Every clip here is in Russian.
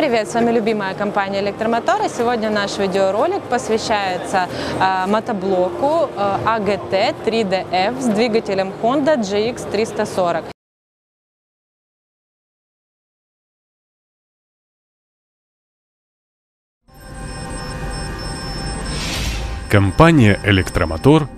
привет! С вами любимая компания Электромотор. Сегодня наш видеоролик посвящается мотоблоку AGT 3DF с двигателем Honda GX 340. Компания Электромотор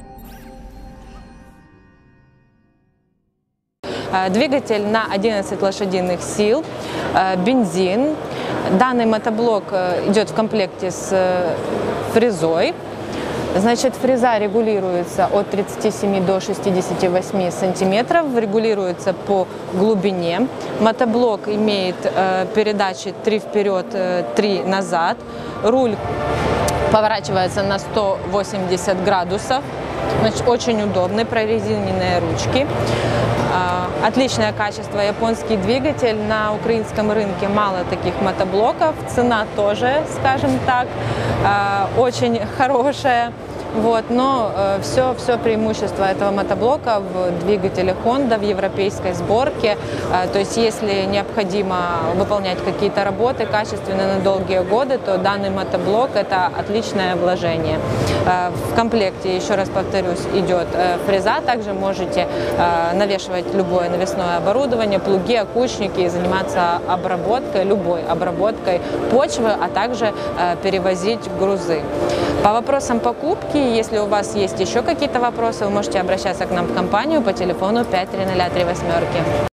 Двигатель на 11 лошадиных сил, бензин. Данный мотоблок идет в комплекте с фрезой. Значит, фреза регулируется от 37 до 68 сантиметров, регулируется по глубине. Мотоблок имеет передачи 3 вперед, 3 назад. Руль поворачивается на 180 градусов. Значит, очень удобный, прорезиненные ручки. Отличное качество, японский двигатель. На украинском рынке мало таких мотоблоков. Цена тоже, скажем так, очень хорошая. Но все преимущество этого мотоблока в двигателе Honda, в европейской сборке. То есть, если необходимо выполнять какие-то работы качественно на долгие годы, то данный мотоблок – это отличное вложение. В комплекте, еще раз повторюсь, идет фреза. Также можете навешивать любое навесное оборудование, плуги, окучники и заниматься обработкой, любой обработкой почвы, а также перевозить грузы. По вопросам покупки, если у вас есть еще какие-то вопросы, вы можете обращаться к нам в компанию по телефону 5303 8.